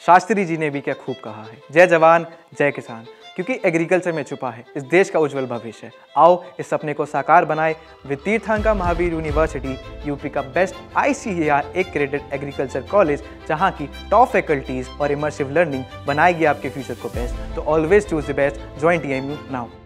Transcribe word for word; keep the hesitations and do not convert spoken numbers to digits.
शास्त्री जी ने भी क्या खूब कहा है, जय जवान जय किसान, क्योंकि एग्रीकल्चर में छुपा है इस देश का उज्जवल भविष्य। आओ इस सपने को साकार बनाए with Tirthankar Mahavir university, UP का best I C A R एक क्रेडिट एग्रीकल्चर कॉलेज, जहां की टॉप फैकल्टीज और इमर्सिव लर्निंग बनाएगी आपके फ्यूचर को बेस्ट। तो always choose the best, join T M U now.